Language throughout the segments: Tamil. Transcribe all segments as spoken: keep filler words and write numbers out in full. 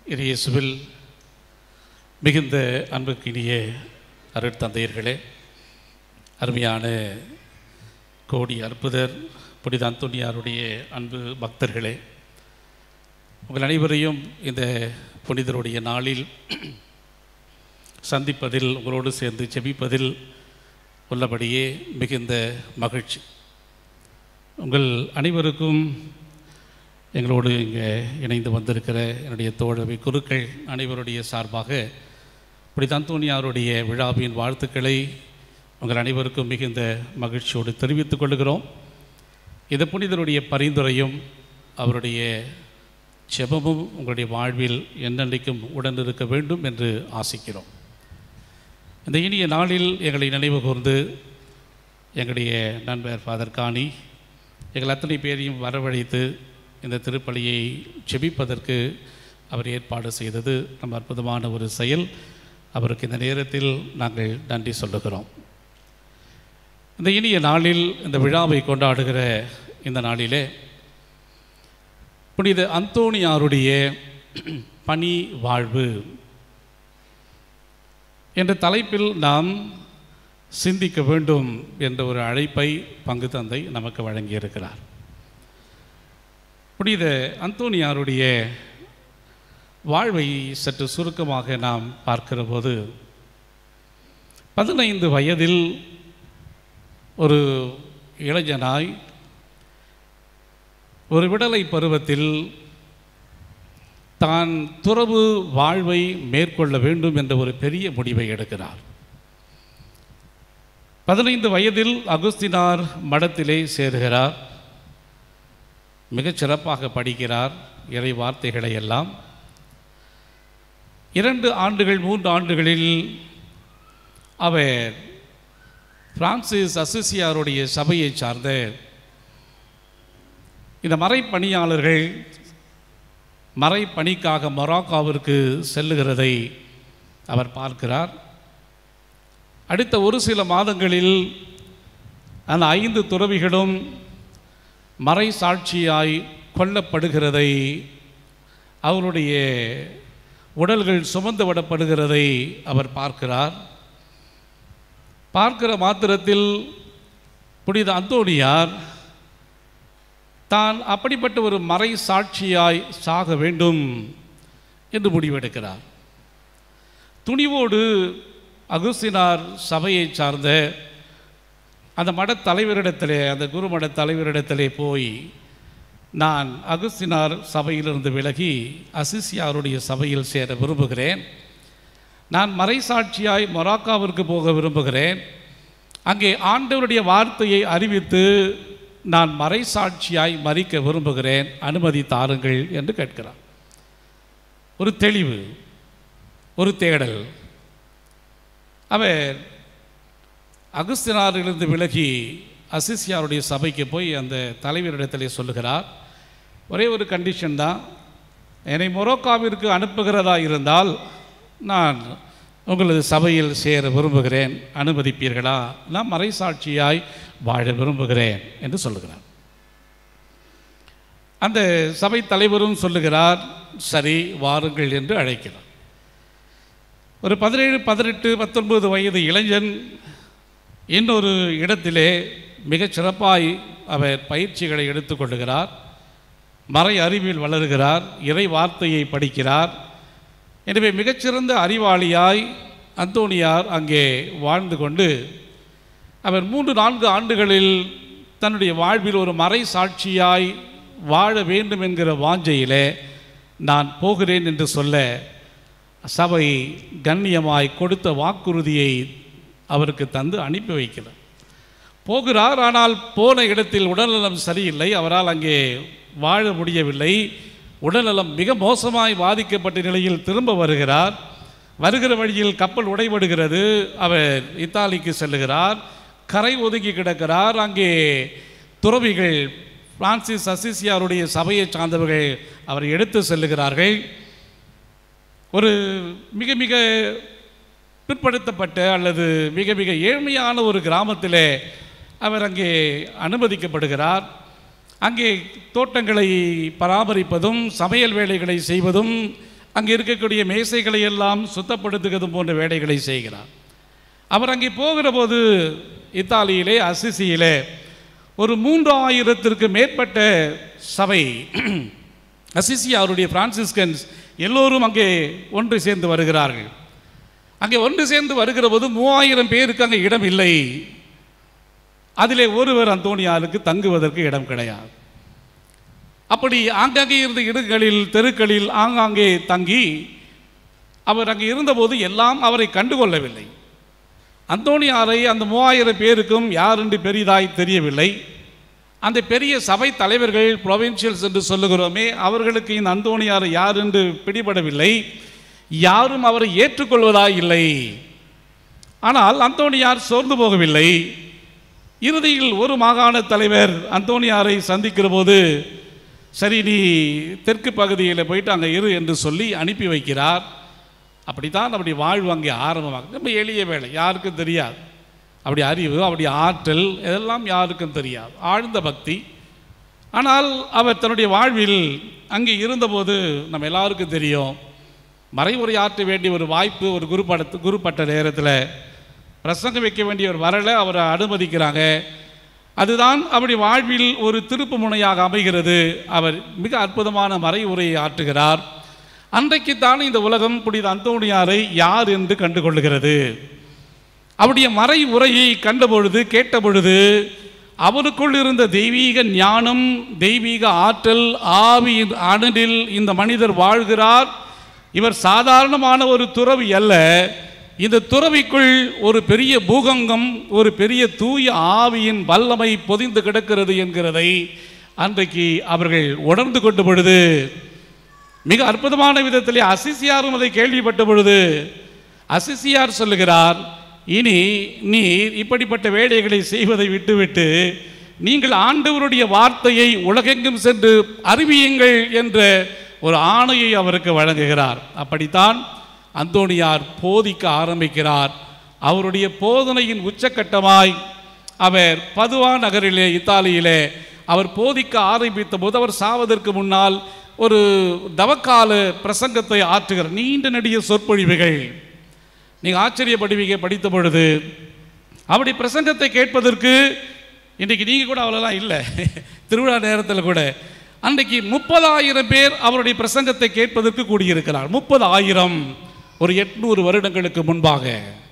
இயேசுவில் மிகுந்த அன்புக்கினிய அருட்தந்தையர்களே, அருமையான கோடி அற்புதர் புனித அந்தோனியாருடைய அன்பு பக்தர்களே, உங்கள் அனைவரையும் இந்த புனிதருடைய நாளில் சந்திப்பதில், உங்களோடு சேர்ந்து ஜெபிப்பதில் உள்ளபடியே மிகுந்த மகிழ்ச்சி. உங்கள் அனைவருக்கும் எங்களோடு இங்கே இணைந்து வந்திருக்கிற என்னுடைய தோழமை குருக்கள் அனைவருடைய சார்பாக புனித அந்தோனியாருடைய விழாவின் வாழ்த்துக்களை உங்கள் அனைவருக்கும் மிகுந்த மகிழ்ச்சியோடு தெரிவித்துக் கொள்கிறோம். இந்த புனிதருடைய பரிந்துரையும் அவருடைய ஜெபமும் உங்களுடைய வாழ்வில் என்னென்றைக்கும் உடன் இருக்க வேண்டும் என்று ஆசிக்கிறோம். இந்த இனிய நாளில் எங்களை நினைவு கூர்ந்து எங்களுடைய நண்பர் ஃபாதர் காணி எங்கள் அத்தனை பேரையும் வரவழைத்து இந்த திருப்பலியை ஜெபிப்பதற்கு அவர் ஏற்பாடு செய்தது நம்ம அற்புதமான ஒரு செயல். அவருக்கு இந்த நேரத்தில் நாங்கள் நன்றி சொல்லுகிறோம். இந்த இனிய நாளில், இந்த விழாவை கொண்டாடுகிற இந்த நாளிலே புனித அந்தோனியாருடைய பணி வாழ்வு என்ற தலைப்பில் நாம் சிந்திக்க வேண்டும் என்ற ஒரு அழைப்பை பங்கு தந்தை நமக்கு வழங்கியிருக்கிறார். புனித அந்தோனியாருடைய வாழ்வை சற்று சுருக்கமாக நாம் பார்க்கிற போது, பதினைந்து வயதில் ஒரு இளைஞனாய் ஒரு விடலை பருவத்தில் தான் துறவு வாழ்வை மேற்கொள்ள வேண்டும் என்ற ஒரு பெரிய முடிவை எடுக்கிறார். பதினைந்து வயதில் அகுஸ்தினார் மடத்திலே சேருகிறார். மிகச் சிறப்பாக படிக்கிறார் இறை வார்த்தைகளை எல்லாம். இரண்டு ஆண்டுகள் மூன்று ஆண்டுகளில் அவர் பிரான்சிஸ் அசிசியாருடைய சபையை சார்ந்த இந்த மறைப்பணியாளர்கள் மறைப்பணிக்காக மொராக்காவிற்கு செல்லுகிறதை அவர் பார்க்கிறார். அடுத்த ஒரு சில மாதங்களில் அந்த ஐந்து துறவிகளும் மறை சாட்சியாய் கொல்லப்படுகிறதை, அவருடைய உடல்கள் சுமந்து விடப்படுகிறதை அவர் பார்க்கிறார். பார்க்கிற மாத்திரத்தில் புனித அந்தோனியார் தான் அப்படிப்பட்ட ஒரு மறை சாட்சியாய் சாக வேண்டும் என்று முடிவெடுக்கிறார். துணிவோடு அகுஸ்தினார் சபையை சார்ந்த அந்த மடத் தலைவரிடத்திலே, அந்த குரு மடத் தலைவரிடத்திலே போய், நான் அகுஸ்தினார் சபையிலிருந்து விலகி அசிசியாருடைய சபையில் சேர விரும்புகிறேன், நான் மறைசாட்சியாய் மொராக்காவிற்கு போக விரும்புகிறேன், அங்கே ஆண்டவருடைய வார்த்தையை அறிவித்து நான் மறைசாட்சியாய் மரிக்க விரும்புகிறேன், அனுமதி தாருங்கள் என்று கேட்கிறார். ஒரு தெளிவு, ஒரு தேடல். அவர் அகுஸ்தினாரிலிருந்து விலகி அசிசியாருடைய சபைக்கு போய் அந்த தலைவரிடத்திலே சொல்லுகிறார், ஒரே ஒரு கண்டிஷன் தான், என்னை மொரோக்காவிற்கு அனுப்புகிறதா இருந்தால் நான் உங்களது சபையில் சேர விரும்புகிறேன், அனுமதிப்பீர்களா? நான் மறைசாட்சியாய் வாழ விரும்புகிறேன் என்று சொல்லுகிறார். அந்த சபை தலைவரும் சொல்லுகிறார், சரி வாருங்கள் என்று அழைக்கிறார். ஒரு பதினேழு பதினெட்டு பத்தொன்பது வயது இளைஞன் இன்னொரு இடத்திலே மிகச் சிறப்பாய் அவர் பயிற்சிகளை எடுத்துக்கொள்ளுகிறார். மறை அறிவில் வளருகிறார், இறை வார்த்தையை படிக்கிறார். எனவே மிகச்சிறந்த அறிவாளியாய் அந்தோனியார் அங்கே வாழ்ந்து கொண்டு அவர் மூன்று நான்கு ஆண்டுகளில் தன்னுடைய வாழ்வில் ஒரு மறை சாட்சியாய் வாழ வேண்டும் என்கிற வாஞ்சையிலே நான் போகிறேன் என்று சொல்ல சபை கண்ணியமாய் கொடுத்த வாக்குறுதியை அவருக்கு தந்து அனுப்பி வைக்கிறார். போகிறார். ஆனால் போன இடத்தில் உடல்நலம் சரியில்லை, அவரால் அங்கே வாழ முடியவில்லை. உடல்நலம் மிக மோசமாய் பாதிக்கப்பட்ட நிலையில் திரும்ப வருகிறார். வருகிற வழியில் கப்பல் உடைபடுகிறது. அவர் இத்தாலிக்கு செல்லுகிறார். கரை ஒதுங்கி கிடக்கிறார். அங்கே துறவிகள், பிரான்சிஸ் அசிசியாருடைய சபையை சார்ந்தவர்கள் அவரை எடுத்து செல்லுகிறார்கள். ஒரு மிக மிக பிற்படுத்தப்பட்ட அல்லது மிக மிக ஏழ்மையான ஒரு கிராமத்திலே அவர் அங்கே அனுமதிக்கப்படுகிறார். அங்கே தோட்டங்களை பராமரிப்பதும் சமையல் வேலைகளை செய்வதும் அங்கே இருக்கக்கூடிய மேசைகளை எல்லாம் சுத்தப்படுத்துகிறது போன்ற வேலைகளை செய்கிறார். அவர் அங்கே போகிற போது இத்தாலியிலே அசிசியிலே ஒரு மூன்று ஆயிரத்திற்கு மேற்பட்ட சபை அசிசி அவருடைய பிரான்சிஸ்கன்ஸ் எல்லோரும் அங்கே ஒன்று சேர்ந்து வருகிறார்கள். அங்கே ஒன்று சேர்ந்து வருகிற போது மூவாயிரம் பேருக்கு அங்கே இடம் இல்லை. அதிலே ஒருவர் அந்தோனியாருக்கு தங்குவதற்கு இடம் கிடையாது. அப்படி ஆங்காங்கே இருந்த இடங்களில் தெருக்களில் ஆங்காங்கே தங்கி அவர் அங்கே இருந்தபோது எல்லாம் அவரை கண்டுகொள்ளவில்லை. அந்தோனியாரை அந்த மூவாயிரம் பேருக்கும் யார் என்று பெரிதாய் தெரியவில்லை. அந்த பெரிய சபை தலைவர்கள் ப்ரொவின்சியல்ஸ் என்று சொல்லுகிறோமே, அவர்களுக்கு இந்த அந்தோனியார் யார் என்று பிடிபடவில்லை. யாரும் அவரை ஏற்றுக்கொள்வதாய் இல்லை. ஆனால் அந்தோனியார் சோர்ந்து போகவில்லை. இறுதியில் ஒரு மாகாண தலைவர் அந்தோனியாரை சந்திக்கிற போது, சரி நீ தெற்கு பகுதியில் போயிட்டு அங்கே இரு என்று சொல்லி அனுப்பி வைக்கிறார். அப்படித்தான் நம்முடைய வாழ்வு அங்கே ஆரம்பமாகுது. ரொம்ப எளிய வேலை, யாருக்கும் தெரியாது. அப்படி அறிவு, அப்படி ஆற்றல் இதெல்லாம் யாருக்கும் தெரியாது, ஆழ்ந்த பக்தி. ஆனால் அவர் தன்னுடைய வாழ்வில் அங்கே இருந்தபோது நம்ம எல்லாருக்கும் தெரியும், மறைமுறை ஆற்ற வேண்டிய ஒரு வாய்ப்பு ஒரு குரு படத்து குருப்பட்ட நேரத்தில் பிரசங்கம் வைக்க வேண்டிய ஒரு வரலை அவரை அனுமதிக்கிறாங்க. அதுதான் அப்படி வாழ்வில் ஒரு திருப்பு முனையாக அமைகிறது. அவர் மிக அற்புதமான மறை உரையை ஆற்றுகிறார். அன்றைக்குத்தான் இந்த உலகம் புனித அந்தோனியாரை யார் என்று கண்டுகொள்ளுகிறது. அவருடைய மறை உரையை கண்டபொழுது கேட்டபொழுது அவருக்குள் இருந்த தெய்வீக ஞானம், தெய்வீக ஆற்றல், ஆவியின் அனலில் இந்த மனிதர் வாழ்கிறார். இவர் சாதாரணமான ஒரு துறவி அல்ல. இந்த துறவிக்குள் ஒரு பெரிய பூகங்கம், ஒரு பெரிய தூய ஆவியின் வல்லமை பொதிந்து கிடக்கிறது என்கிறதை அன்றைக்கு அவர்கள் உணர்ந்து கொண்ட பொழுது, மிக அற்புதமான விதத்திலே அசிசியாரும் அதை கேள்விப்பட்ட பொழுது அசிசியார் சொல்லுகிறார், இனி நீர் இப்படிப்பட்ட வேலைகளை செய்வதை விட்டுவிட்டு நீங்கள் ஆண்டவருடைய வார்த்தையை உலகெங்கும் சென்று அறிவியுங்கள் என்ற ஒரு ஆணையை அவருக்கு வழங்குகிறார். அப்படித்தான் அந்தோனியார் போதிக்க ஆரம்பிக்கிறார். அவருடைய போதனையின் உச்சக்கட்டமாய் அவர் பதுவா நகரிலே இத்தாலியிலே அவர் போதிக்க ஆரம்பித்த போது அவர் சாவதற்கு முன்னால் ஒரு தவக்கால பிரசங்கத்தை ஆற்றுகிறார். நீண்ட நெடிய சொற்பொழிவுகள், நீங்கள் ஆச்சரியப்படுவீங்க படித்த பொழுது. அப்படி பிரசங்கத்தை கேட்பதற்கு இன்றைக்கு நீங்கள் கூட அவ்வளோலாம் இல்லை, திருவிழா நேரத்தில் கூட அன்றைக்கு முப்பதாயிரம் பேர் அவருடைய பிரசங்கத்தை கேட்பதற்கு கூடியிருக்கிறார். முப்பது ஆயிரம் ஒரு எட்நூறு வருடங்களுக்கு முன்பாக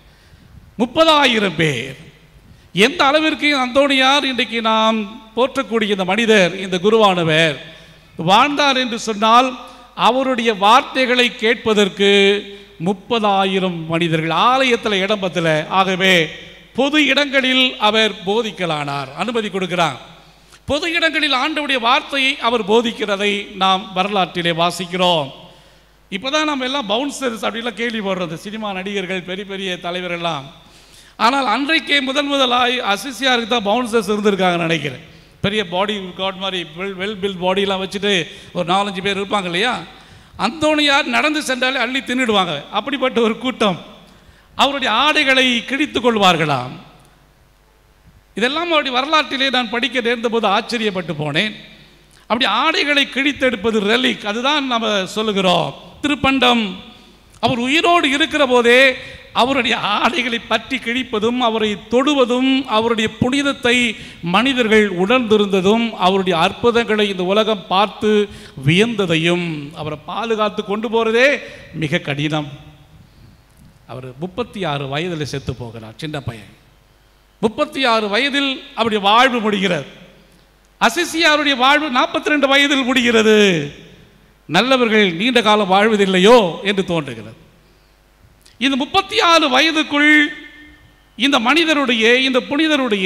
முப்பதாயிரம் பேர். எந்த அளவிற்கு அந்தோனியார் இன்றைக்கு நாம் போற்றக்கூடிய இந்த மனிதர், இந்த குருவானவர் வாழ்ந்தார் என்று சொன்னால் அவருடைய வார்த்தைகளை கேட்பதற்கு முப்பதாயிரம் மனிதர்கள் ஆலயத்தில் இடம்பத்தில். ஆகவே பொது இடங்களில் அவர் போதிக்கலானார், அனுமதி கொடுக்கிறார். பொது இடங்களில் ஆண்டவருடைய வார்த்தையை அவர் போதிக்கிறதை நாம் வரலாற்றிலே வாசிக்கிறோம். இப்போதான் நம்ம எல்லாம் பவுன்சர்ஸ் அப்படிலாம் கேள்விப்படுறது, சினிமா நடிகர்கள், பெரிய பெரிய தலைவரெல்லாம். ஆனால் அன்றைக்கே முதன் முதலாய் அசிசியாருக்கு தான் பவுன்சர்ஸ் இருந்திருக்காங்கன்னு நினைக்கிறேன். பெரிய பாடி கார்டு மாதிரி வெல் வெல் பில் பாடியெலாம் வச்சுட்டு ஒரு நாலஞ்சு பேர் இருப்பாங்க இல்லையா. அந்தோனியார் நடந்து சென்றாலே அள்ளி தின்னுடுவாங்க. அப்படிப்பட்ட ஒரு கூட்டம். அவருடைய ஆடைகளை கிழித்து கொள்வார்களாம். இதெல்லாம் அவருடைய வரலாற்றிலே நான் படிக்க நேர்ந்த போது ஆச்சரியப்பட்டு போனேன். அப்படி ஆடைகளை கிழித்தெடுப்பது ரெலிக், அதுதான் நம்ம சொல்லுகிறோம், திருப்பண்டம். அவர் உயிரோடு இருக்கிற போதே அவருடைய ஆடைகளை பற்றி கிழிப்பதும், அவரை தொடுவதும், அவருடைய புனிதத்தை மனிதர்கள் உணர்ந்திருந்ததும், அவருடைய அற்புதங்களை இந்த உலகம் பார்த்து வியந்ததையும், அவரை பாதுகாத்து கொண்டு போகிறதே மிக கடினம். அவர் முப்பத்தி ஆறு வயதில் செத்து போகிறார், சின்ன பையன். முப்பத்தி ஆறு வயதில் அவருடைய வாழ்வு முடிகிறது. அசிசியாருடைய வாழ்வு நாற்பத்தி ரெண்டு வயதில் முடிகிறது. நல்லவர்கள் நீண்ட காலம் வாழ்வதில்லையோ என்று தோன்றுகிறது. இந்த முப்பத்தி ஆறு வயதுக்குள் இந்த மனிதருடைய, இந்த புனிதருடைய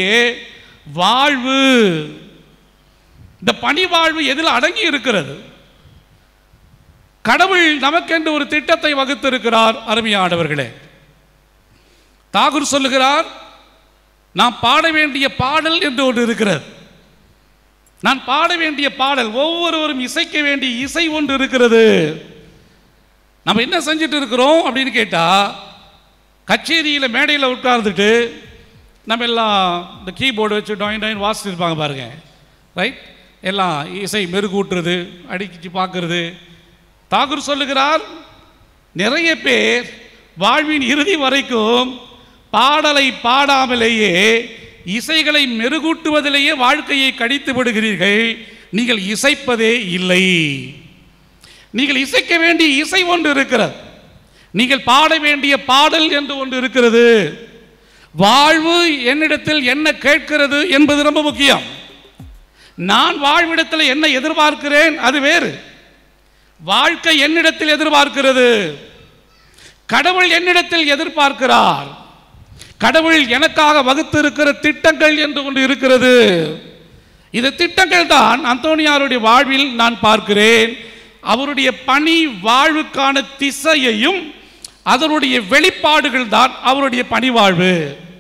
வாழ்வு, இந்த பணி வாழ்வு எதில் அடங்கி இருக்கிறது? கடவுள் நமக்கென்று ஒரு திட்டத்தை வகுத்திருக்கிறார். அருமையானவர்களே, தாகூர் சொல்லுகிறார், நாம் பாட வேண்டிய பாடல் என்று ஒன்று இருக்கிறது. நான் பாட வேண்டிய பாடல், ஒவ்வொருவரும் இசைக்க வேண்டிய இசை ஒன்று இருக்கிறது. நம்ம என்ன செஞ்சுட்டு இருக்கிறோம் அப்படின்னு கேட்டால், கச்சேரியில் மேடையில் உட்கார்ந்துட்டு நம்ம எல்லாம் இந்த கீபோர்டு வச்சு டாயின் டாயின் வாசிட்டு இருப்பாங்க பாருங்க, ரைட்? எல்லாம் இசை மெருகூட்டுறது, அடிக்கிச்சு பார்க்கறது, தாகூர் சொல்லுகிறார், நிறைய பேர் வாழ்வின் இறுதி வரைக்கும் பாடலை பாடாமலேயே இசைகளை மெருகூட்டுவதிலேயே வாழ்க்கையை கடித்து விடுகிறீர்கள். நீங்கள் இசைப்பதே இல்லை. நீங்கள் இசைக்க வேண்டிய இசை ஒன்று இருக்கிறது, நீங்கள் பாட வேண்டிய பாடல் என்று ஒன்று இருக்கிறது. வாழ்வு என்னிடத்தில் என்ன கேட்கிறது என்பது ரொம்ப முக்கியம். நான் வாழ்விடத்தில் என்ன எதிர்பார்க்கிறேன் அது வேறு. வாழ்க்கை என்னிடத்தில் எதிர்பார்க்கிறது, கடவுள் என்னிடத்தில் எதிர்பார்க்கிறார். கடவுள் எனக்காக வகுத்திருக்கிற திட்டங்கள் என்று ஒன்று இருக்கிறது. இந்த திட்டங்கள் தான் அந்தோனியாருடைய வாழ்வில் நான் பார்க்கிறேன். அவருடைய பணி வாழ்வுக்கான திசையையும் அதனுடைய வெளிப்பாடுகள் தான் அவருடைய பணி வாழ்வு.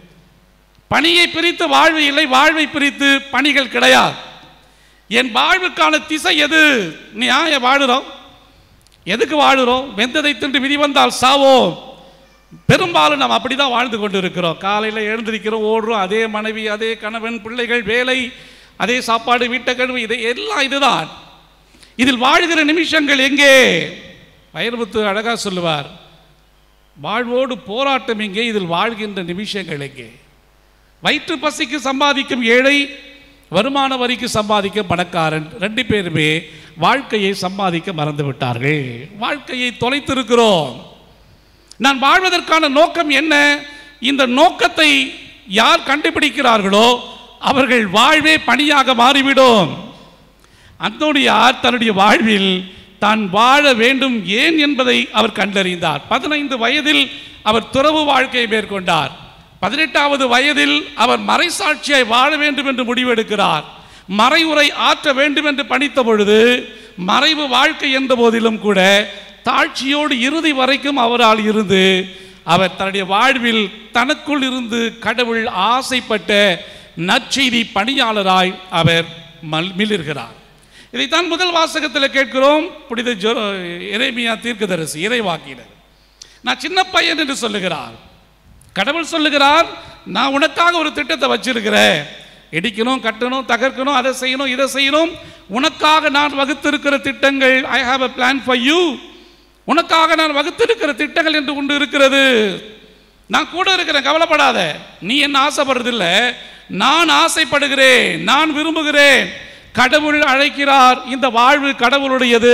பணியை பிரித்து வாழ்வு இல்லை, வாழ்வை பிரித்து பணிகள் கிடையாது. என் வாழ்வுக்கான திசை எது? நீ ஏன் வாழுறோம்? எதுக்கு வாழுறோம்? வெந்ததை தின்று விதி வந்தால் சாவோம். பெரும்பாலும் நாம் அப்படிதான் வாழ்ந்து கொண்டு இருக்கிறோம். காலையில் எழுந்திருக்கிறோம், ஓடுறோம், அதே மனைவி, அதே கணவன், பிள்ளைகள், வேலை, அதே சாப்பாடு, வீட்டை கழுவு, இதை எல்லாம் இதுதான். இதில் வாழ்கிற நிமிஷங்கள் எங்கே? வைரமுத்து அழகா சொல்லுவார், வாழ்வோடு போராட்டம் எங்கே, இதில் வாழ்கின்ற நிமிஷங்கள் எங்கே? வயிற்று பசிக்கு சம்பாதிக்கும் ஏழை, வருமான வரிக்கு சம்பாதிக்கும் பணக்காரன், ரெண்டு பேருமே வாழ்க்கையை சம்பாதிக்க மறந்து விட்டார்கள். வாழ்க்கையை தொலைத்திருக்கிறோம். நான் வாழ்வதற்கான நோக்கம் என்ன? இந்த நோக்கத்தை யார் கண்டுபிடிக்கிறார்களோ அவர்கள் வாழ்வே பணியாக மாறிவிடும். அந்தோனியார் தன்னுடைய வாழ்வில் தான் வாழ வேண்டும் ஏன் என்பதை அவர் கண்டறிந்தார். பதினைந்து வயதில் அவர் துறவு வாழ்க்கையை மேற்கொண்டார். பதினெட்டாவது வயதில் அவர் மறைசாட்சியாய் வாழ வேண்டும் என்று முடிவெடுக்கிறார். மறைவுரை ஆற்ற வேண்டும் என்று பணித்த பொழுது மறைவு வாழ்க்கை என்ற போதிலும் கூட தாழ்ச்சியோடு இறுதி வரைக்கும் அவரால் இருந்து அவர் தன்னுடைய வாழ்வில் தனக்குள் இருந்து கடவுள் ஆசைப்பட்ட நற்செய்தி பணியாளராய் அவர் மிளிர்கிறார். இதைத்தான் முதல் வாசகத்தில் கேட்கிறோம். புனித எரேமியா தீர்க்கதரிசி, இறைவாக்கினர், நான் சின்ன பையன் என்று சொல்லுகிறார். கடவுள் சொல்லுகிறார், நான் உனக்காக ஒரு திட்டத்தை வச்சிருக்கிறேன். இடிக்கணும், கட்டணும், தகர்க்கணும், அதை செய்யணும், இதை செய்யணும். உனக்காக நான் வகுத்திருக்கிற திட்டங்கள், I have a plan for you. உனக்காக நான் வகுத்திருக்கிற திட்டங்கள் என்று ஒன்று இருக்கிறது. நான் கூட இருக்கிறேன், கவலைப்படாத. நீ என்ன ஆசைப்படுறதில்லை, நான் ஆசைப்படுகிறேன், நான் விரும்புகிறேன். கடவுள் அழைக்கிறார். இந்த வாழ்வு கடவுளுடையது.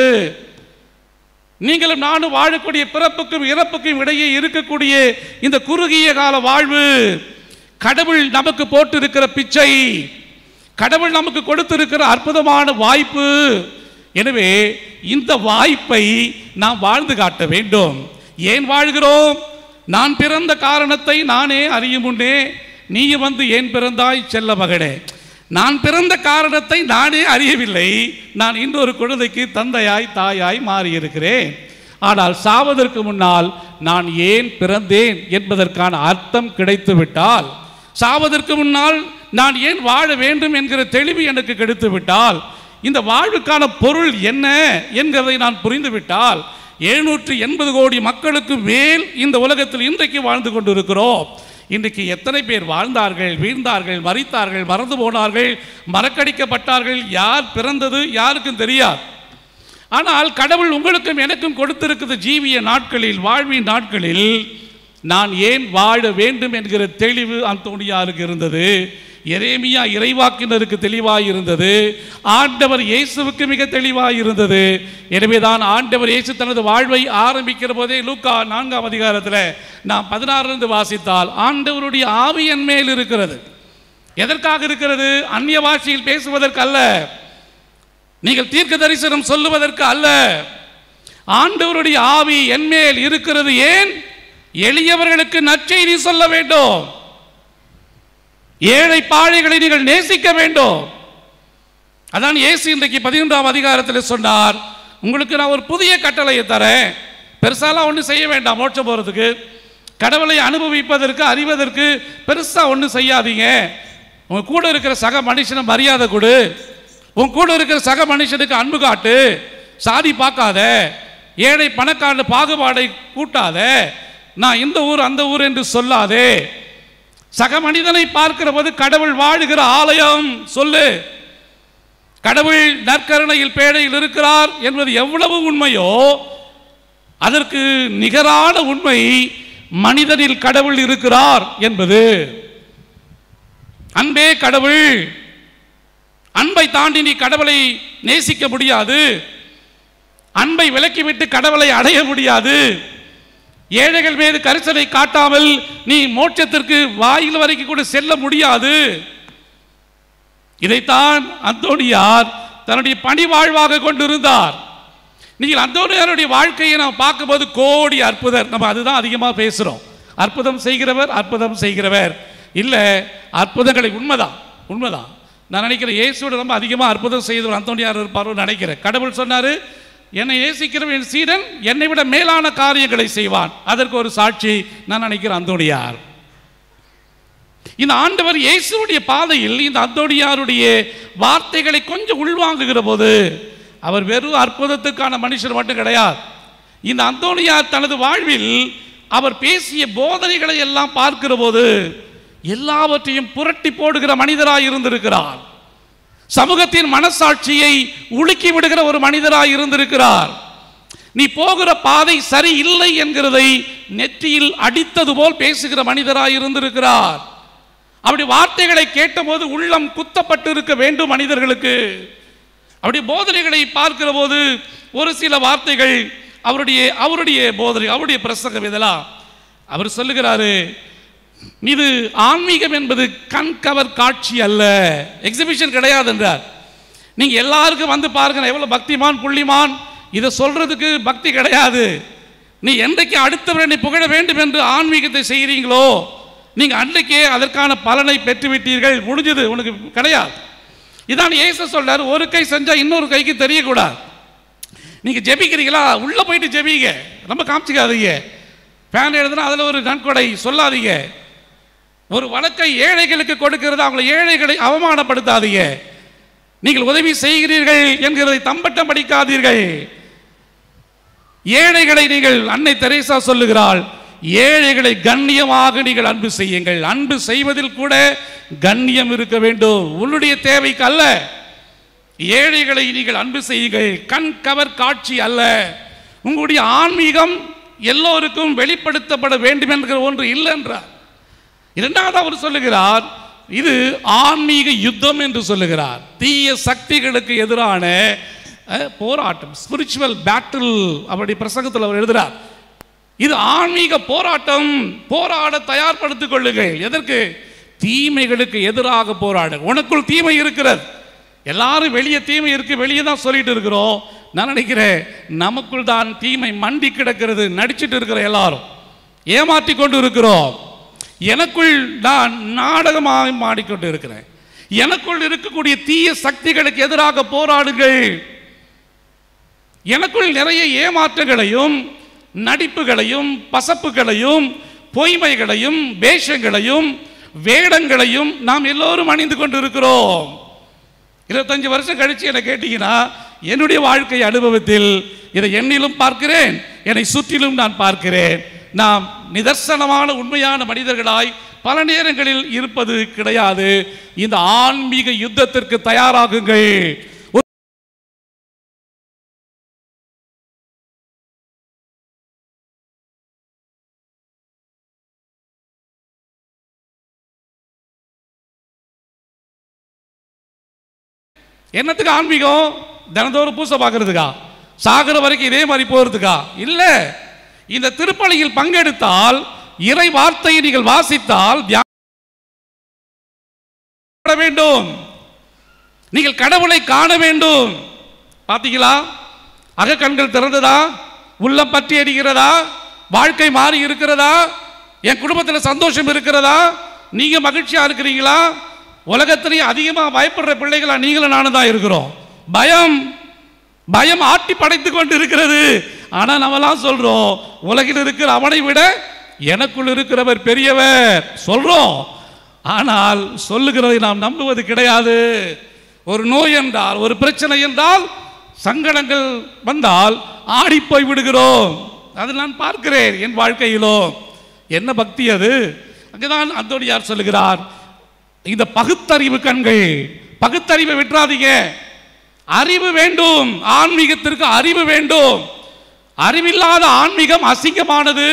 நீங்களும் நானும் வாழக்கூடிய பிறப்புக்கும் இறப்புக்கும் இடையே இருக்கக்கூடிய இந்த குறுகிய கால வாழ்வு கடவுள் நமக்கு போட்டிருக்கிற பிச்சை, கடவுள் நமக்கு கொடுத்திருக்கிற அற்புதமான வாய்ப்பு. எனவே இந்த வாய்ப்பை நாம் வாழ்ந்து காட்ட வேண்டும். ஏன் வாழ்கிறோம்? நான் பிறந்த காரணத்தை நானே அறியும் முன்னே நீ வந்து ஏன் பிறந்தாய் செல்ல மகனே. நான் பிறந்த காரணத்தை நானே அறியவில்லை. நான் இன்னொரு குழந்தைக்கு தந்தையாய் தாயாய் மாறியிருக்கிறேன். ஆனால் சாவதற்கு முன்னால் நான் ஏன் பிறந்தேன் என்பதற்கான அர்த்தம் கிடைத்து விட்டால், சாவதற்கு முன்னால் நான் ஏன் வாழ வேண்டும் என்கிற தெளிவு எனக்கு கிடைத்து விட்டால், இந்த வாழ்வுக்கான பொருள் என்ன என்கிறதை நான் புரிந்துவிட்டால், எழுநூற்றி எண்பது கோடி மக்களுக்கு மேல் இந்த உலகத்தில் இன்றைக்கு வாழ்ந்து கொண்டிருக்கிறோம். இன்றைக்கு எத்தனை பேர் வாழ்ந்தார்கள், வீழ்ந்தார்கள், மரித்தார்கள், மறந்து போனார்கள், மறக்கடிக்கப்பட்டார்கள், யார் பிறந்தது யாருக்கும் தெரியாது. ஆனால் கடவுள் உங்களுக்கும் எனக்கும் கொடுத்திருக்கிற ஜீவிய நாட்களில், வாழ்வின் நாட்களில் நான் ஏன் வாழ வேண்டும் என்கிற தெளிவு அந்தோனியாருக்கு இருந்தது. எரேமியா இறைவாக்கினருக்கு தெளிவாக இருந்தது. ஆண்டவர் இயேசுவுக்கு மிக தெளிவாக இருந்தது. எனவேதான் ஆண்டவர் இயேசு தனது வாழ்வை ஆரம்பிக்கிற போதே லூக்கா நான்காம் அதிகாரத்தில் நாம் பதினாறிலிருந்து வாசித்தால், ஆண்டவருடைய ஆவி என் மேல் இருக்கிறது. எதற்காக இருக்கிறது? அந்நிய பாஷையில் பேசுவதற்கு அல்ல, நீங்கள் தீர்க்க தரிசனம் சொல்லுவதற்கு அல்ல. ஆண்டவருடைய ஆவி என் மேல் இருக்கிறது. ஏன்? எளியவர்களுக்கு நற்செய்தி சொல்ல வேண்டும். ஏழை பாழைகளை நீங்கள் நேசிக்க வேண்டும். அதான் இயேசு இன்றைக்கு பதினொன்றாம் அதிகாரத்தில் சொன்னார், உங்களுக்கு நான் ஒரு புதிய கட்டளையை தரேன். பெருசாலாம் ஒன்றும் செய்ய வேண்டாம். மோட்சம் போகிறதுக்கு, கடவுளை அனுபவிப்பதற்கு, அறிவதற்கு பெருசாக ஒன்றும் செய்யாதீங்க. உங்க கூட இருக்கிற சக மனுஷனை மரியாதை கொடு, உன் கூட இருக்கிற சக மனுஷனுக்கு அன்பு காட்டு, சாதி பார்க்காத, ஏழை பணக்கார பாகுபாடை கூட்டாத, நான் இந்த ஊர் அந்த ஊர் என்று சொல்லாதே. சக மனிதனை பார்க்கிற போது கடவுள் வாழுகிற ஆலயம் சொல்லு. கடவுள் நற்கருணையில் பேழையில் இருக்கிறார் என்பது எவ்வளவு உண்மையோ அதற்கு நிகரான உண்மை மனிதனில் கடவுள் இருக்கிறார் என்பது. அன்பே கடவுள். அன்பை தாண்டி நீ கடவுளை நேசிக்க முடியாது. அன்பை விலக்கிவிட்டு கடவுளை அடைய முடியாது. ஏழைகள் மீது கரிசனை காட்டாமல் நீ மோட்சத்திற்கு வாயில் வரைக்கும் கூட செல்ல முடியாது. இதைத்தான் அந்தோனியார் தன்னுடைய பணி வாழ்வாக கொண்டிருந்தார். நீங்கள் அந்தோனியாருடைய வாழ்க்கையை நாம் பார்க்கும்போது கோடி அற்புதர், நம்ம அதுதான் அதிகமாக பேசுகிறோம். அற்புதம் செய்கிறவர், அற்புதம் செய்கிறவர். இல்லை, அற்புதங்களை உண்மைதான் உண்மைதான் நான் நினைக்கிறேன். இயேசுவோட ரொம்ப அதிகமாக அற்புதம் செய்தவர் அந்தோனியார் இருப்பார் நினைக்கிறேன். கடவுள் சொன்னார், என்னை நேசிக்கிறவன் என் சீடன் என்னை விட மேலான காரியங்களை செய்வான். அதற்கு ஒரு சாட்சி நான் நினைக்கிறேன் அந்தோனியார். இந்த ஆண்டவர் இயேசுடைய பாதையில் இந்த அந்தோனியாருடைய வார்த்தைகளை கொஞ்சம் உள்வாங்குகிற போது அவர் வெறும் அற்புதத்துக்கான மனுஷர் மட்டும் கிடையாது. இந்த அந்தோனியார் தனது வாழ்வில் அவர் பேசிய போதனைகளை எல்லாம் பார்க்கிற போது எல்லாவற்றையும் புரட்டி போடுகிற மனிதராய் இருந்திருக்கிறார். சமூகத்தின் மனசாட்சியை உலுக்கி விடுகிற ஒரு மனிதராய் இருந்திருக்கிறார். நீ போகிற பாதை சரி இல்லை என்கிறதை நெற்றியில் அடித்தது போல் பேசுகிற மனிதராய் இருந்திருக்கிறார். அப்படி வார்த்தைகளை கேட்டபோது உள்ளம் குத்தப்பட்டு இருக்க வேண்டும் மனிதர்களுக்கு. அப்படி போதனைகளை பார்க்கிற போது ஒரு சில வார்த்தைகள் அவருடைய அவருடைய போதனை, அவருடைய பிரசங்கம் இதெல்லாம் அவர் சொல்லுகிறாரு, இது ஆன்மீகம் என்பது கண்கவர் காட்சி அல்ல, எக்ஸிபிஷன் கிடையாது என்றார். நீங்க எல்லாருக்கும் வந்து பாருங்க எவ்வளவு பக்திமான் புள்ளிமான், இதை சொல்றதுக்கு பக்தி கிடையாது. நீ என்றைக்கு அடுத்தவரை புகழ வேண்டும் என்று ஆன்மீகத்தை செய்கிறீங்களோ நீங்க அன்றைக்கே அதற்கான பலனை பெற்றுவிட்டீர்கள், முடிஞ்சது, உனக்கு கிடையாது. இதான் இயேசு சொல்றாரு, ஒரு கை செஞ்சா இன்னொரு கைக்கு தெரியக்கூடாது. நீங்க ஜெபிக்கிறீங்களா, உள்ள போயிட்டு ஜெபிங்க, ரொம்ப காமிச்சிக்காதீங்க. ஃபேன் எழுதுனா அதில் ஒரு நன்கொடை சொல்லாதீங்க. ஒரு வழக்கை ஏழைகளுக்கு கொடுக்கிறது, அவங்களை ஏழைகளை அவமானப்படுத்தாதீங்க. நீங்கள் உதவி செய்கிறீர்கள் என்கிறதை தம்பட்டம் படிக்காதீர்கள். ஏழைகளை நீங்கள், அன்னை தெரேசா சொல்லுகிறாள், ஏழைகளை கண்ணியமாக நீங்கள் அன்பு செய்யுங்கள். அன்பு செய்வதில் கூட கண்ணியம் இருக்க வேண்டும், உன்னுடைய தேவைக்கு அல்ல. ஏழைகளை நீங்கள் அன்பு செய்யுங்கள், கண் கவர் காட்சி அல்ல. உங்களுடைய ஆன்மீகம் எல்லோருக்கும் வெளிப்படுத்தப்பட வேண்டும் என்கிற ஒன்று இல்லை என்றார். இரண்டாவது அவர் சொல்லுகிறார், இது ஆன்மீக யுத்தம் என்று சொல்லுகிறார். தீய சக்திகளுக்கு எதிரான போராட்டம், ஸ்பிரிச்சுவல் பேட்டில், அவருடைய பிரசங்கத்தில் அவர் எழுதுகிறார். இது ஆன்மீக போராட்டம், போராட தயார்படுத்திக் கொள்ளுங்கள். எதற்கு? தீமைகளுக்கு எதிராக போராட. உனக்குள் தீமை இருக்கிறது, எல்லாரும் வெளியே தீமை இருக்கு, வெளியே தான் சொல்லிட்டு இருக்கிறோம். நான் நினைக்கிறேன் நமக்குள் தான் தீமை மண்டி கிடக்கிறது, நடிச்சிட்டு இருக்கிற எல்லாரும் ஏமாற்றி கொண்டு இருக்கிறோம். எனக்குள் நான் நாடகமாக மாடிக்கொண்டு இருக்கிறேன். எனக்குள் இருக்கக்கூடிய தீய சக்திகளுக்கு எதிராக போராடுங்கள். எனக்குள் நிறைய ஏமாற்றங்களையும் நடிப்புகளையும் பசப்புகளையும் பொய்மைகளையும் வேஷங்களையும் வேடங்களையும் நாம் எல்லோரும் அணிந்து கொண்டு இருக்கிறோம். இருபத்தஞ்சு வருஷம் கழிச்சு என்னை கேட்டீங்கன்னா என்னுடைய வாழ்க்கை அனுபவத்தில் இதை என்னிலும் பார்க்கிறேன், என்னை சுற்றிலும் நான் பார்க்கிறேன். நாம் நிதர்சனமான உண்மையான மனிதர்களாய் பல நேரங்களில் இருப்பது கிடையாது. இந்த ஆன்மீக யுத்தத்திற்கு தயாராகுங்கள். என்னத்துக்கு ஆன்மீகம்? தினந்தோறும் பூசை பார்க்கறதுக்கா? சாகர வரைக்கும் இதே மாதிரி போறதுக்கா? இல்ல. இந்த திருப்பலியில் பங்கெடுத்தால், இறை வார்த்தையை நீங்கள் வாசித்தால் வேண்டும், நீங்கள் கடவுளை காண வேண்டும். பாத்தீங்களா? அக கண்கள் திறந்ததா? உள்ளம் பற்றி எரிகிறதா? வாழ்க்கை மாறி இருக்கிறதா? என் குடும்பத்தில் சந்தோஷம் இருக்கிறதா? நீங்க மகிழ்ச்சியா இருக்கிறீங்களா? உலகத்திலேயே அதிகமாக பயப்படுற பிள்ளைகளா நீங்களும் நானும் தான் இருக்கிறோம். பயம் பயம் ஆட்டி படைத்து கொண்டு இருக்கிறது. ஆனா நம்மலாம் சொல்றோம், உலகில் இருக்கிற அவனை விட எனக்குள் இருக்கிறவர் பெரியவர் சொல்றோம். ஆனால் சொல்லுகிறதை நாம் நம்புவது கிடையாது. ஒரு நோய் என்றால், ஒரு பிரச்சனை என்றால், சங்கடங்கள் வந்தால் ஆடி போய் விடுகிறோம். அது நான் பார்க்கிறேன் என் வாழ்க்கையிலோ. என்ன பக்தி அது? அங்கேதான் அந்தோனியார் சொல்லுகிறார், இந்த பகுத்தறிவு கண்கள், பகுத்தறிவை விட்டுறாதீங்க. அறிவு வேண்டும், ஆன்மீகத்திற்கு அறிவு வேண்டும். அறிவில்லாத ஆன்மீகம் அசிங்கமானது.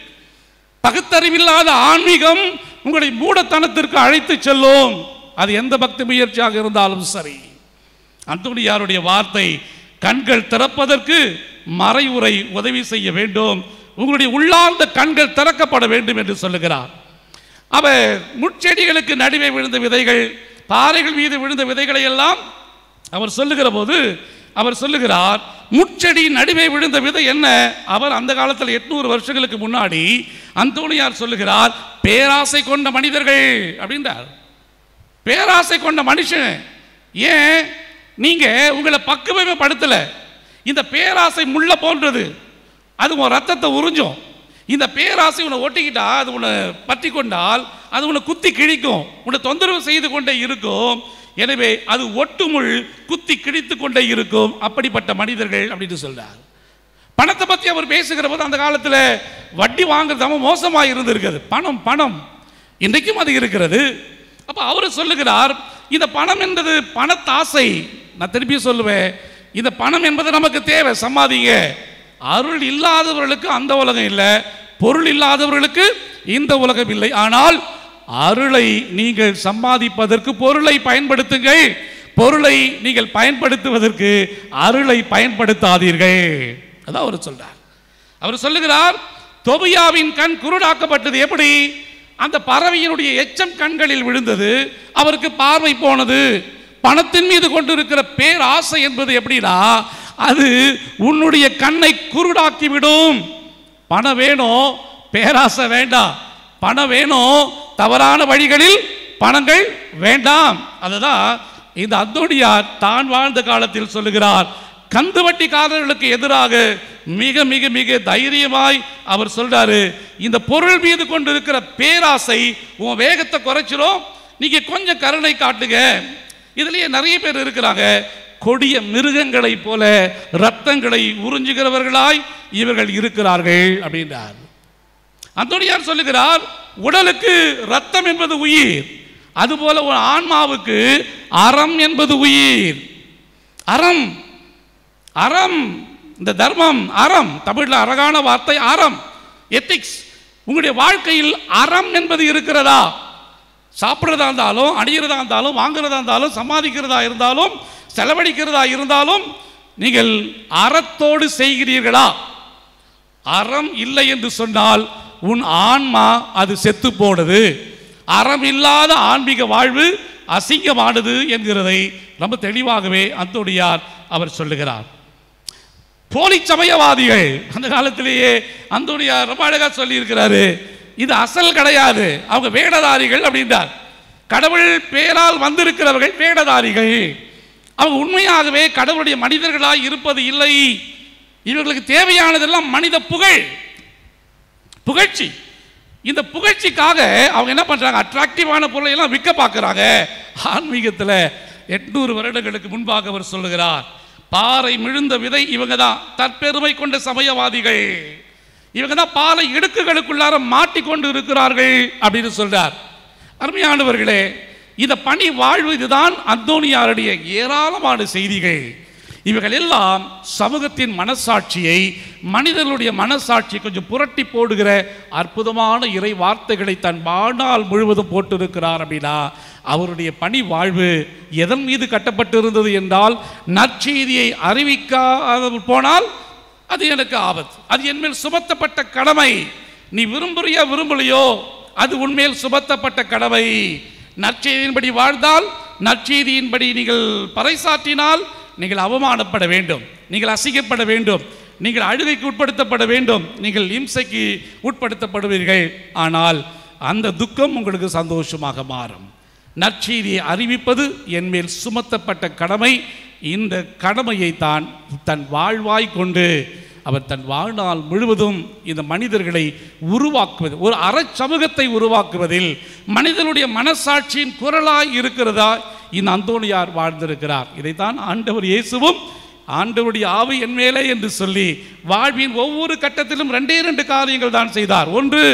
பகுத்தறிவில்லாத ஆன்மீகம் உங்களை மூடத்தனத்திற்கு அழைத்து செல்லும். அது எந்த பக்தி முயற்சியாக இருந்தாலும் சரி. அந்தோனியாருடைய வார்த்தை, கண்கள் திறப்பதற்கு மறைவுரை உதவி செய்ய வேண்டும், உங்களுடைய உள்ளார்ந்த கண்கள் திறக்கப்பட வேண்டும் என்று சொல்லுகிறார். அவர் முட்செடிகளுக்கு நடுவே விழுந்த விதைகள், பாறைகள் மீது விழுந்த விதைகளை எல்லாம் அவர் சொல்லுகிற போது அவர் சொல்லுகிறார், முட்செடி நடுவே விழுந்த விதை என்ன? அவர் அந்த காலத்தில் எட்நூறு வருஷங்களுக்கு முன்னாடி அந்தோனியார் சொல்லுகிறார், பேராசை கொண்ட மனிதர்கள் அப்படின்றார். பேராசை கொண்ட மனுஷன். ஏன் நீங்க உங்களை பக்குவமே படுத்தல. இந்த பேராசை முள்ள போன்றது, அது உன் ரத்தத்தை உறிஞ்சும். இந்த பேராசை உன்னை ஒட்டிக்கிட்டா, அது உன்னை பற்றி கொண்டால் அது உன்னை குத்தி கிழிக்கும், உன்னை தொந்தரவு செய்து கொண்டே இருக்கும். எனவே அது ஒட்டுமுள் குத்தி கிழித்து கொண்டே இருக்கும். அப்படிப்பட்ட மனிதர்கள் அப்படின்னு சொல்றார். பணத்தை பற்றி அவர் பேசுகிற போது அந்த காலத்தில் வட்டி வாங்குறது மோசமாக இருந்திருக்கிறது. பணம் பணம் இன்றைக்கும் அது இருக்கிறது. அப்போ அவர் சொல்லுகிறார், இந்த பணம் என்பது பணத்தாசை. நான் திருப்பி சொல்லுவேன், இந்த பணம் என்பது நமக்கு தேவை, சம்பாதிங்க. அருள் இல்லாதவர்களுக்கு அந்த உலகம் இல்லை, பொருள் இல்லாதவர்களுக்கு இந்த உலகம் இல்லை. ஆனால் அருளை நீங்கள் சம்பாதிப்பதற்கு பொருளை பயன்படுத்துங்கள், பொருளை நீங்கள் பயன்படுத்துவதற்கு அருளை பயன்படுத்தாதீர்கள். அதான் அவர் சொல்றார். அவர் சொல்லுகிறார், தொபியாவின் கண் குருடாக்கப்பட்டது. எப்படி? அந்த பறவையினுடைய எச்சம் கண்களில் விழுந்தது, அவருக்கு பார்வை போனது. பணத்தின் மீது கொண்டிருக்கிற பேராசை என்பது எப்படின்னா, அது உன்னுடைய கண்ணை குருடாக்கி விடும். பணம் வேணும், பேராசை வேண்டாம். பணம் வேணும், தவறான வழிகளில் பணங்கள் வேண்டாம். அதுதான் இந்த அந்தோனியார் தான் வாழ்ந்த காலத்தில் சொல்லுகிறார். கந்து வட்டிக்காரர்களுக்கு எதிராக மிக மிக மிக தைரியமாய் அவர் சொல்றாரு, இந்த பொருள் மீது கொண்டிருக்கிற பேராசை உன் வேகத்தை குறைச்சிரும், நீங்க கொஞ்சம் கருணை காட்டுங்க. இதுலயே நிறைய பேர் இருக்கிறாங்க, கொடிய மிருகங்களை போல ரத்தங்களை உறிஞ்சுகிறவர்களாய் இவர்கள் இருக்கிறார்கள் அப்படின்றார். அந்தோனியார் சொல்லுகிறார், உடலுக்கு ரத்தம் என்பது உயிர், அதுபோல ஒரு ஆன்மாவுக்கு அறம் என்பது உயிர். அறம் அறம் இந்த தர்மம், அறம் தமிழில் அழகான வார்த்தை அறம், எத்திக்ஸ். உங்களுடைய வாழ்க்கையில் அறம் என்பது இருக்கிறதா? சாப்பிட்றதா இருந்தாலும், அணிகிறதா இருந்தாலும், வாங்குறதா இருந்தாலும், சம்பாதிக்கிறதா இருந்தாலும், செலவழிக்கிறதா இருந்தாலும் நீங்கள் அறத்தோடு செய்கிறீர்களா? அறம் இல்லை என்று சொன்னால் உன் ஆன்மா அது செத்து போனது. அறம் இல்லாத ஆன்மீக வாழ்வு அசிங்கமானது என்கிறதை ரொம்ப தெளிவாகவே அந்தோனியார் அவர் சொல்லுகிறார். போலி சமயவாதிகள் அந்த காலத்திலேயே அந்தோனியார் ரொம்ப அழகா சொல்லி இருக்கிறாரு, இது அசல் கிடையாது, அவங்க வேடதாரிகள் அப்படின்றார். கடவுள் பேரால் வந்திருக்கிறவர்கள் வேடதாரிகள். அவங்க உண்மையாகவே கடவுளுடைய மனிதர்களாய் இருப்பது இல்லை. இவர்களுக்கு தேவையானதெல்லாம் மனித புகழ், புகழ்ச்சி. இந்த புகழ்ச்சிக்காக அவங்க என்ன பண்றாங்க, அட்ராக்டிவான பொருளை எல்லாம் விற்க பார்க்கிறாங்க. ஆன்மீகத்தில் எட்நூறு வருடங்களுக்கு முன்பாக அவர் சொல்லுகிறார், பாறை மிழுந்த விதை இவங்க தான், தற்பெருமை கொண்ட சமயவாதிகள். இவங்க தான் பாலை இடுக்குகளுக்குள்ளார மாட்டிக்கொண்டு இருக்கிறார்கள் அப்படின்னு சொல்றார். அருமையானவர்களே, இந்த பணி வாழ்வு இதுதான் அந்தோனியாருடைய ஏராளமான செய்திகள். இவைகள் எல்லாம் சமூகத்தின் மனசாட்சியை, மனிதர்களுடைய மனசாட்சியை கொஞ்சம் புரட்டி போடுகிற அற்புதமான இறை வார்த்தைகளை தன் வாழ்நாள் முழுவதும் போட்டிருக்கிறார். அப்படின்னா அவருடைய பணி வாழ்வு எதன் மீது கட்டப்பட்டு இருந்தது என்றால், நற்செய்தியை அறிவிக்காத போனால் அது எனக்கு ஆபத்து, அது என்மேல் சுமத்தப்பட்ட கடமை. நீ விரும்புறியா விரும்பலையோ அது உன்மேல் சுமத்தப்பட்ட கடமை. நற்செய்தியின்படி வாழ்ந்தால், நற்செய்தியின்படி நீங்கள் பறைசாற்றினால் நீங்கள் அவமானப்பட வேண்டும், நீங்கள் அசிங்கப்பட வேண்டும், நீங்கள் அழுகைக்கு உட்படுத்தப்பட வேண்டும், நீங்கள் இம்சைக்கு உட்படுத்தப்படுவீர்கள். ஆனால் அந்த துக்கம் உங்களுக்கு சந்தோஷமாக மாறும். நற்செய்தியை அறிவிப்பது என்மேல் சுமத்தப்பட்ட கடமை. இந்த கடமையை தான் தன் வாழ்வாய் கொண்டு அவர் தன் வாழ்நாள் முழுவதும் இந்த மனிதர்களை உருவாக்குவது, ஒரு அறச்சமூகத்தை உருவாக்குவதில் மனிதனுடைய மனசாட்சியின் குரலாய் இருக்கிறதா இந்த அந்தோனியார் வாழ்ந்திருக்கிறார். இதைத்தான் ஆண்டவர் இயேசுவும் ஆண்டவருடைய ஆவி என் மேலே என்று சொல்லி வாழ்வின் ஒவ்வொரு கட்டத்திலும் ரெண்டே ரெண்டு காரியங்கள் தான் செய்தார். ஒன்று,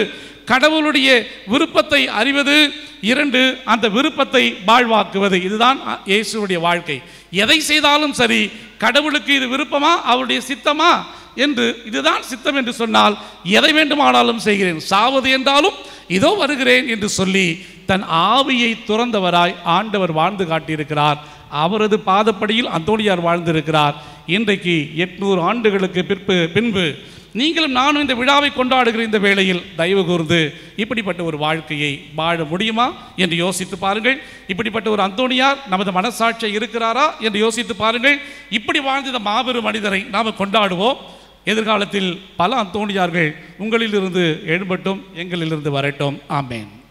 கடவுளுடைய விருப்பத்தை அறிவது, இரண்டு அந்த விருப்பத்தை வாழ்வாக்குவது. இதுதான் இயேசுவுடைய வாழ்க்கை. எதை செய்தாலும் சரி, கடவுளுக்கு இது விருப்பமா, அவருடைய சித்தமா என்று, இதுதான் சித்தம் என்று சொன்னால் எதை வேண்டுமானாலும் செய்கிறேன், சாவது என்றாலும் இதோ வருகிறேன் என்று சொல்லி தன் ஆவியை துறந்தவராய் ஆண்டவர் வாழ்ந்து காட்டியிருக்கிறார். அவரது பாதப்படியில் அந்தோணியார் வாழ்ந்திருக்கிறார். இன்றைக்கு எட்நூறு ஆண்டுகளுக்கு பிற்பு பின்பு நீங்களும் நானும் இந்த விழாவை கொண்டாடுகிற இந்த வேளையில் தயவு கூர்ந்து இப்படிப்பட்ட ஒரு வாழ்க்கையை வாழ முடியுமா என்று யோசித்து பாருங்கள். இப்படிப்பட்ட ஒரு அந்தோணியார் நமது மனசாட்சியை இருக்கிறாரா என்று யோசித்து பாருங்கள். இப்படி வாழ்ந்த இந்த மாபெரும் மனிதரை நாம் கொண்டாடுவோம். எதிர்காலத்தில் பல அந்தோணியார்கள் உங்களிலிருந்து எழும்பட்டும், எங்களிலிருந்து வரட்டும். ஆமேன்.